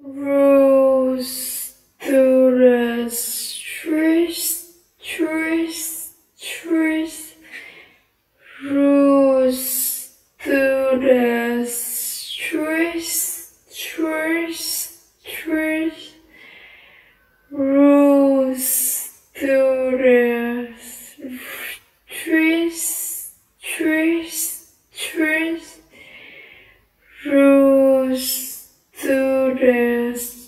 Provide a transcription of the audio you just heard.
rose through the trees, trees, trees, rose through the trees, trees, trees, rose through the trees, trees, trees, rose through the